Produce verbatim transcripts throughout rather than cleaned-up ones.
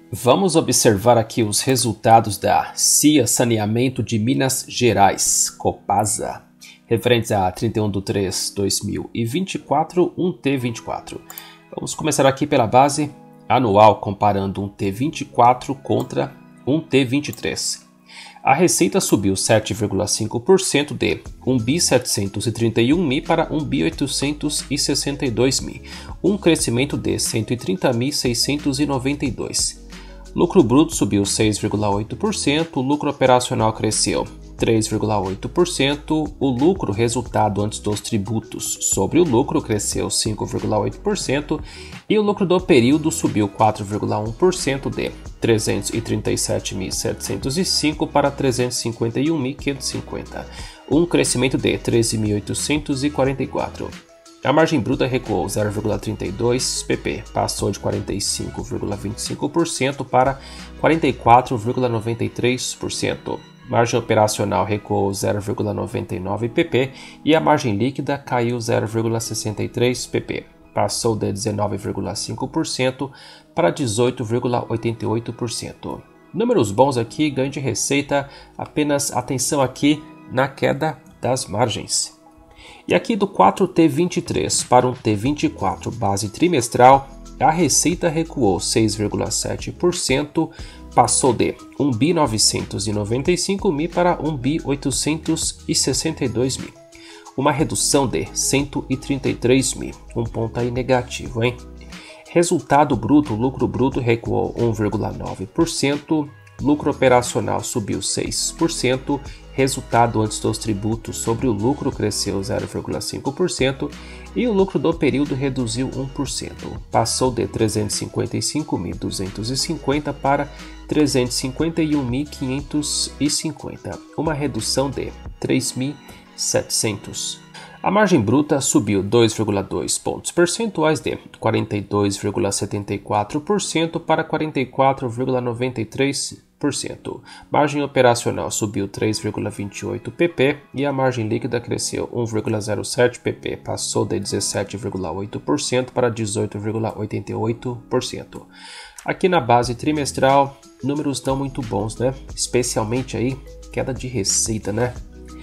Vamos observar aqui os resultados da C I A Saneamento de Minas Gerais, Copasa, referentes a trinta e um de três de dois mil e vinte e quatro, um T vinte e quatro. Vamos começar aqui pela base anual, comparando um T vinte e quatro contra um T vinte e três. A receita subiu sete vírgula cinco por cento de um bilhão setecentos e trinta e um mil para um bilhão oitocentos e sessenta e dois mil, um crescimento de cento e trinta mil seiscentos e noventa e dois. Lucro bruto subiu seis vírgula oito por cento, o lucro operacional cresceu três vírgula oito por cento, o lucro resultado antes dos tributos sobre o lucro cresceu cinco vírgula oito por cento e o lucro do período subiu quatro vírgula um por cento de trezentos e trinta e sete mil setecentos e cinco para trezentos e cinquenta e um mil quinhentos e cinquenta, um crescimento de treze mil oitocentos e quarenta e quatro. A margem bruta recuou zero vírgula trinta e dois pp, passou de quarenta e cinco vírgula vinte e cinco por cento para quarenta e quatro vírgula noventa e três por cento. Margem operacional recuou zero vírgula noventa e nove pp e a margem líquida caiu zero vírgula sessenta e três pp, passou de dezenove vírgula cinco por cento para dezoito vírgula oitenta e oito por cento. Números bons aqui, ganho de receita, apenas atenção aqui na queda das margens. E aqui do quatro T vinte e três para um T vinte e quatro base trimestral, a receita recuou seis vírgula sete por cento, passou de um bilhão novecentos e noventa e cinco mil para um bilhão oitocentos e sessenta e dois mil, uma redução de cento e trinta e três mil, um ponto aí negativo, hein? Resultado bruto, lucro bruto recuou um vírgula nove por cento, lucro operacional subiu seis por cento, resultado antes dos tributos sobre o lucro cresceu zero vírgula cinco por cento e o lucro do período reduziu um por cento, passou de trezentos e cinquenta e cinco mil duzentos e cinquenta para trezentos e cinquenta e um mil quinhentos e cinquenta, uma redução de três mil e setecentos. A margem bruta subiu dois vírgula dois pontos percentuais de quarenta e dois vírgula setenta e quatro por cento para quarenta e quatro vírgula noventa e três por cento. Margem operacional subiu três vírgula vinte e oito pp e a margem líquida cresceu um vírgula zero sete pp, passou de dezessete vírgula oito por cento para dezoito vírgula oitenta e oito por cento. Aqui na base trimestral, números não muito bons, né? Especialmente aí, queda de receita, né?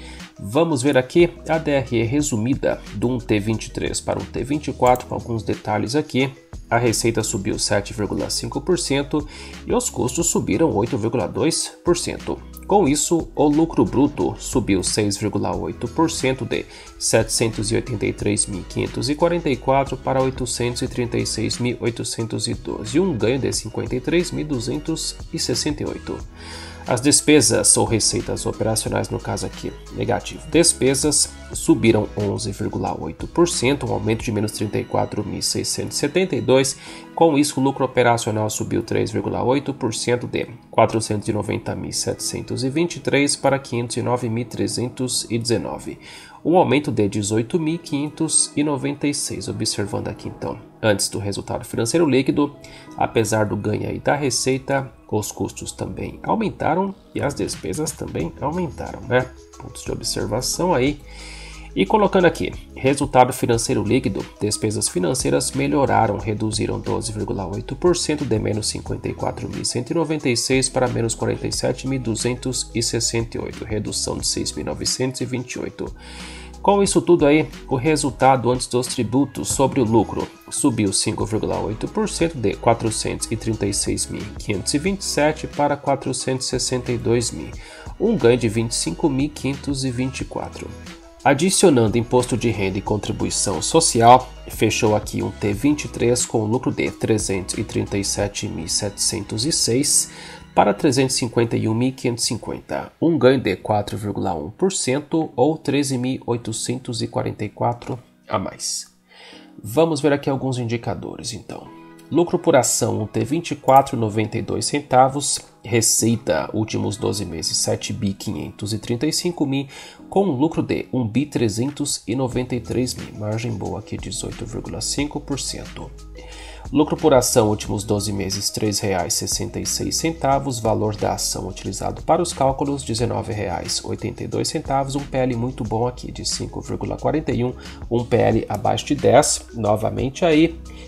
Vamos ver aqui a D R E resumida do um T vinte e três para um T vinte e quatro com alguns detalhes aqui. A receita subiu sete vírgula cinco por cento e os custos subiram oito vírgula dois por cento. Com isso, o lucro bruto subiu seis vírgula oito por cento de setecentos e oitenta e três mil quinhentos e quarenta e quatro para oitocentos e trinta e seis mil oitocentos e doze, um ganho de cinquenta e três mil duzentos e sessenta e oito. As despesas ou receitas operacionais, no caso aqui, negativo. Despesas subiram onze vírgula oito por cento, um aumento de menos trinta e quatro mil seiscentos e setenta e dois. Com isso, o lucro operacional subiu três vírgula oito por cento de quatrocentos e noventa mil setecentos e vinte e três para quinhentos e nove mil trezentos e dezenove. Um aumento de dezoito mil quinhentos e noventa e seis. Observando aqui então, antes do resultado financeiro líquido, apesar do ganho aí da receita, os custos também aumentaram e as despesas também aumentaram, né? Pontos de observação aí. E colocando aqui, resultado financeiro líquido, despesas financeiras melhoraram, reduziram doze vírgula oito por cento de menos cinquenta e quatro mil cento e noventa e seis para menos quarenta e sete mil duzentos e sessenta e oito, redução de seis mil novecentos e vinte e oito. Com isso tudo aí, o resultado antes dos tributos sobre o lucro subiu cinco vírgula oito por cento de quatrocentos e trinta e seis mil quinhentos e vinte e sete para quatrocentos e sessenta e dois mil, um ganho de vinte e cinco mil quinhentos e vinte e quatro. Adicionando imposto de renda e contribuição social, fechou aqui um T vinte e três com lucro de trezentos e trinta e sete mil setecentos e seis para trezentos e cinquenta e um mil quinhentos e cinquenta, um ganho de quatro vírgula um por cento ou treze mil oitocentos e quarenta e quatro a mais. Vamos ver aqui alguns indicadores então. Lucro por ação, um T vinte e quatro, noventa e dois centavos. Receita, últimos doze meses, sete bilhões quinhentos e trinta e cinco mil, com um lucro de um bilhão trezentos e noventa e três mil. Margem boa aqui, dezoito vírgula cinco por cento. Lucro por ação, últimos doze meses, três reais e sessenta e seis centavos. Valor da ação utilizado para os cálculos, dezenove reais e oitenta e dois centavos. Um P L muito bom aqui, de cinco vírgula quarenta e um. Um P L abaixo de dez. Novamente aí,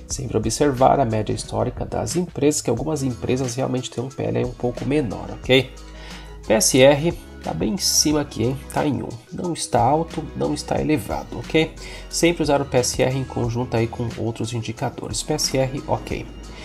Sempre observar a média histórica das empresas, que algumas empresas realmente têm um P L um pouco menor, ok? P S R está bem em cima aqui, hein? Está em um. Não está alto, não está elevado, ok? Sempre usar o P S R em conjunto aí com outros indicadores. P S R, ok.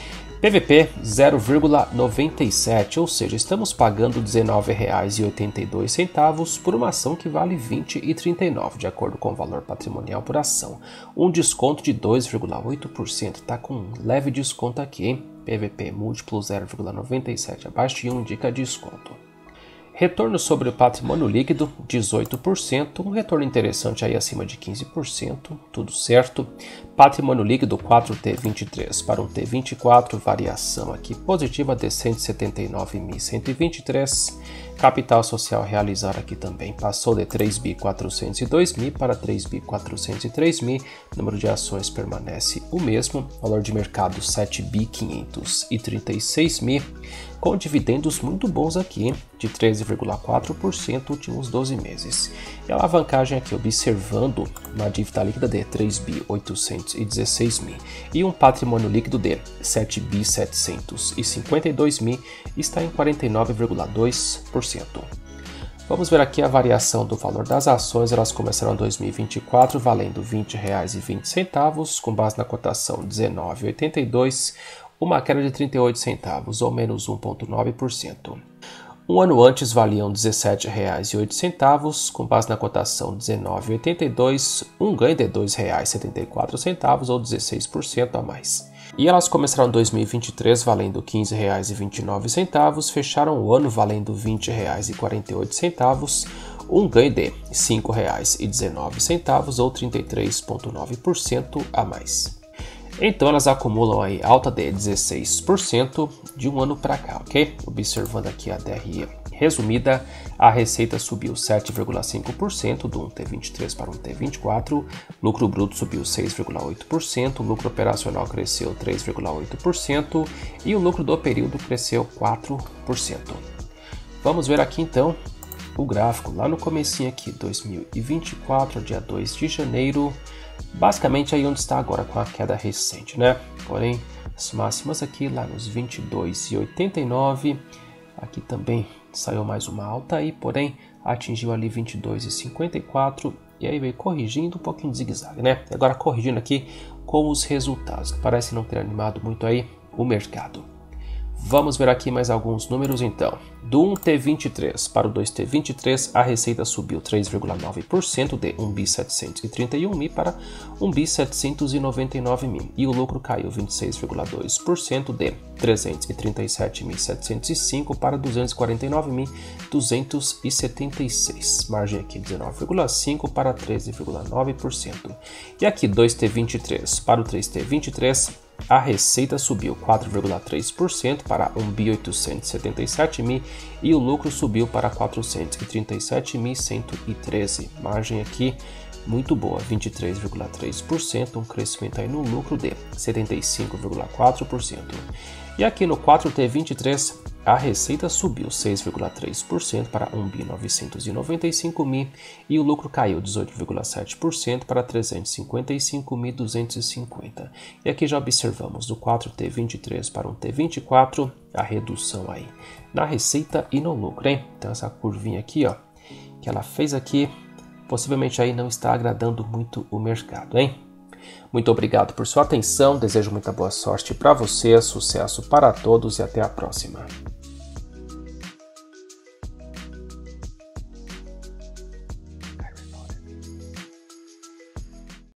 P V P zero vírgula noventa e sete, ou seja, estamos pagando dezenove reais e oitenta e dois centavos por uma ação que vale vinte reais e trinta e nove centavos, de acordo com o valor patrimonial por ação. Um desconto de dois vírgula oito por cento, está com um leve desconto aqui, hein? P V P múltiplo zero vírgula noventa e sete, abaixo de um indica desconto. Retorno sobre o patrimônio líquido, dezoito por cento, um retorno interessante aí acima de quinze por cento, tudo certo. Patrimônio líquido quatro T vinte e três para um T vinte e quatro, variação aqui positiva de cento e setenta e nove mil cento e vinte e três. Capital social realizado aqui também passou de três bilhões quatrocentos e dois mil para três bilhões quatrocentos e três mil. Número de ações permanece o mesmo. Valor de mercado sete bilhões quinhentos e trinta e seis mil. Com dividendos muito bons aqui, hein? De treze vírgula quatro por cento últimos doze meses. E a alavancagem aqui, observando uma dívida líquida de três bilhões oitocentos e dezesseis mil e um patrimônio líquido de sete bilhões setecentos e cinquenta e dois mil, está em quarenta e nove vírgula dois por cento. Vamos ver aqui a variação do valor das ações. Elas começaram em dois mil e vinte e quatro valendo vinte reais e vinte centavos, com base na cotação dezenove reais e oitenta e dois centavos, uma queda de trinta e oito centavos, ou menos um vírgula nove por cento. Um ano antes valiam dezessete reais e oito centavos, com base na cotação dezenove reais e oitenta e dois centavos, um ganho de dois reais e setenta e quatro centavos, ou dezesseis por cento a mais. E elas começaram em dois mil e vinte e três valendo quinze reais e vinte e nove centavos, fecharam o ano valendo vinte reais e quarenta e oito centavos, um ganho de cinco reais e dezenove centavos, ou trinta e três vírgula nove por cento a mais. Então elas acumulam aí alta de dezesseis por cento de um ano para cá, ok? Observando aqui a D R I resumida, a receita subiu sete vírgula cinco por cento do um T vinte e três para um T vinte e quatro, lucro bruto subiu seis vírgula oito por cento, lucro operacional cresceu três vírgula oito por cento e o lucro do período cresceu quatro por cento. Vamos ver aqui então o gráfico lá no comecinho aqui, dois mil e vinte e quatro, dia dois de janeiro, basicamente aí onde está agora com a queda recente, né? Porém, as máximas aqui lá nos vinte e dois e oitenta e nove, aqui também saiu mais uma alta aí, porém atingiu ali vinte e dois e cinquenta e quatro e aí veio corrigindo um pouquinho de zigue-zague, né? E agora corrigindo aqui com os resultados, que parece não ter animado muito aí o mercado. Vamos ver aqui mais alguns números então. Do um T vinte e três para o dois T vinte e três, a receita subiu três vírgula nove por cento de um bilhão setecentos e trinta e um mil para um bilhão setecentos e noventa e nove mil. E o lucro caiu vinte e seis vírgula dois por cento de trezentos e trinta e sete mil setecentos e cinco para duzentos e quarenta e nove mil duzentos e setenta e seis. Margem aqui dezenove vírgula cinco por cento para treze vírgula nove por cento. E aqui dois T vinte e três para o três T vinte e três, a receita subiu quatro vírgula três por cento para um bilhão oitocentos e setenta e sete mil e o lucro subiu para quatrocentos e trinta e sete mil cento e treze. Margem aqui muito boa, vinte e três vírgula três por cento, um crescimento aí no lucro de setenta e cinco vírgula quatro por cento. E aqui no quatro T vinte e três, a receita subiu seis vírgula três por cento para um bilhão novecentos e noventa e cinco mil e o lucro caiu dezoito vírgula sete por cento para trezentos e cinquenta e cinco mil duzentos e cinquenta. E aqui já observamos do quatro T vinte e três para um T vinte e quatro a redução aí na receita e no lucro, hein? Então essa curvinha aqui, ó, que ela fez aqui, possivelmente aí não está agradando muito o mercado, hein? Muito obrigado por sua atenção, desejo muita boa sorte para você, sucesso para todos e até a próxima.